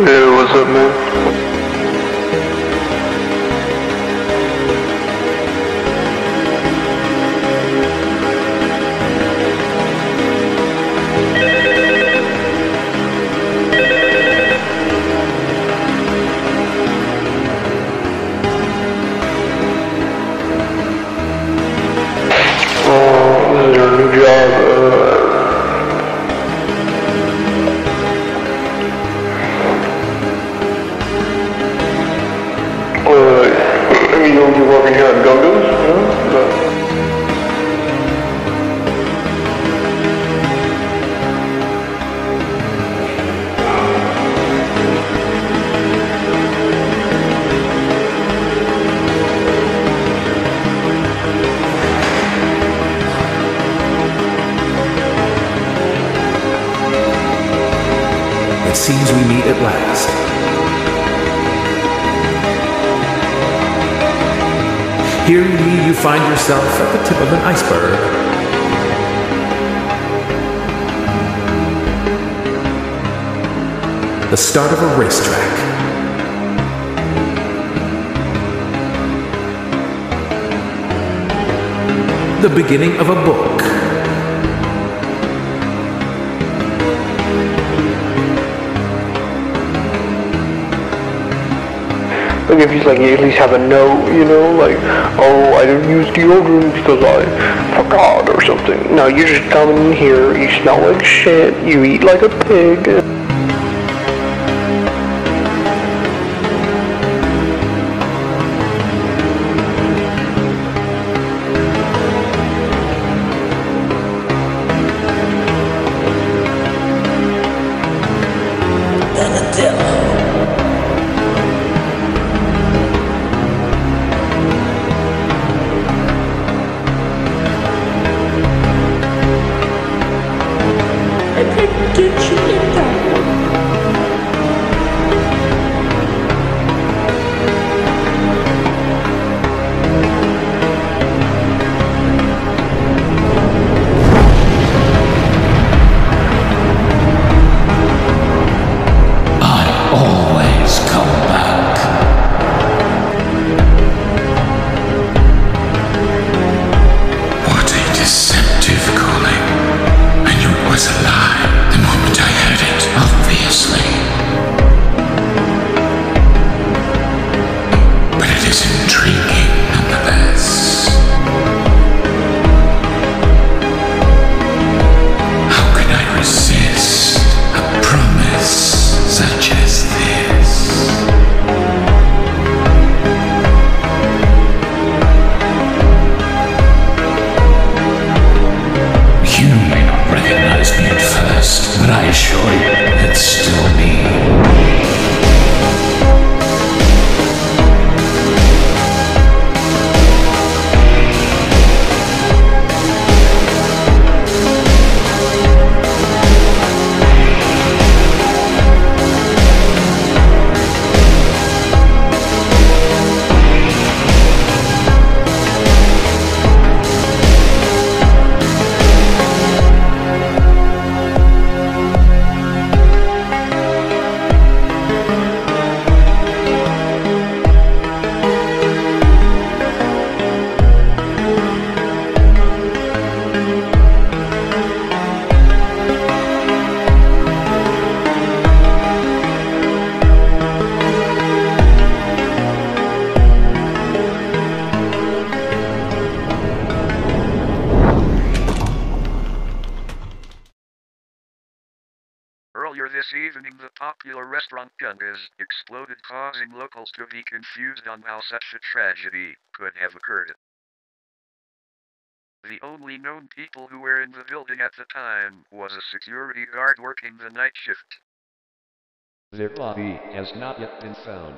Hey, what's up, man? This is your new job. You're working here at Gungans, It seems we meet at last. Here you find yourself at the tip of an iceberg. The start of a racetrack. The beginning of a book. Like if you at least have a note, like, oh, I didn't use deodorant because I forgot or something. No, you just come in here, you smell like shit, you eat like a pig. Earlier this evening, the popular restaurant Gungas exploded, causing locals to be confused on how such a tragedy could have occurred. The only known people who were in the building at the time was a security guard working the night shift. Their body has not yet been found.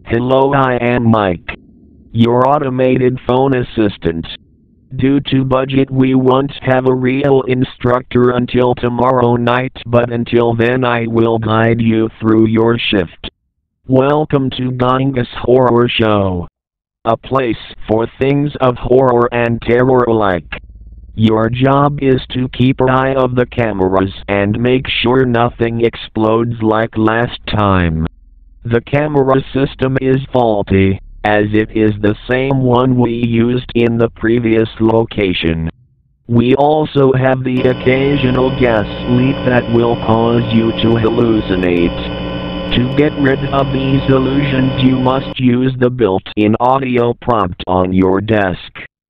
Hello, I am Mike, your automated phone assistant. Due to budget, we won't have a real instructor until tomorrow night, but until then I will guide you through your shift. Welcome to Ganges Horror Show, a place for things of horror and terror alike. Your job is to keep an eye of the cameras and make sure nothing explodes like last time. The camera system is faulty, as it is the same one we used in the previous location. We also have the occasional gas leak that will cause you to hallucinate. To get rid of these illusions, you must use the built-in audio prompt on your desk.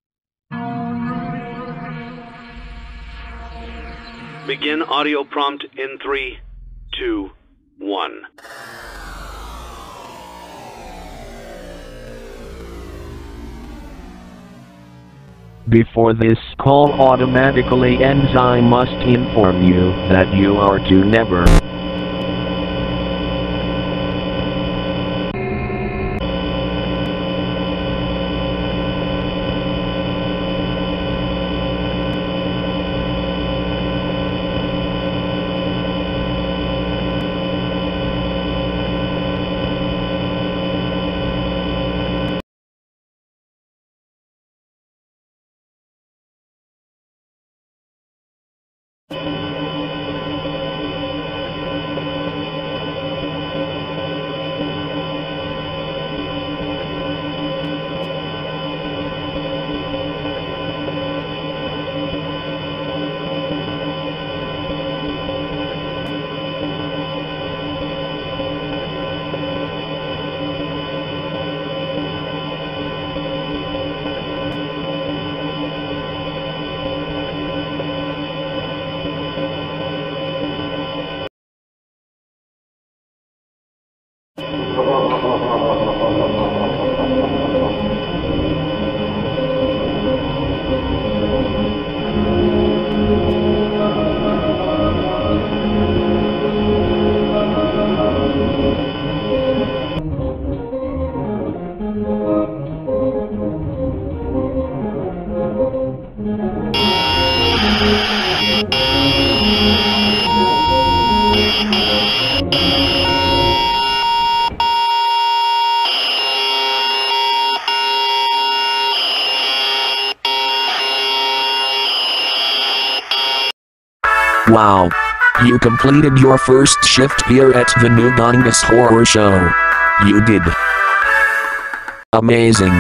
Begin audio prompt in 3, 2, 1. Before this call automatically ends, I must inform you that you are to never Wow! You completed your first shift here at the new Ganges Horror Show. You did. Amazing.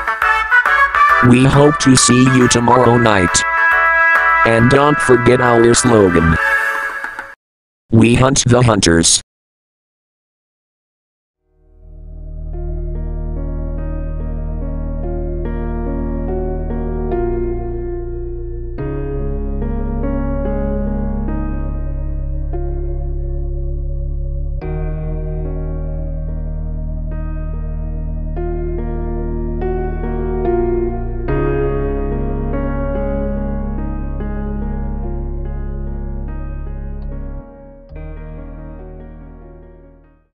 We hope to see you tomorrow night. And don't forget our slogan. We hunt the hunters.